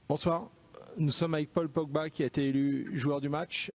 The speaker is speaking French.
Bonsoir, nous sommes avec Paul Pogba qui a été élu joueur du match.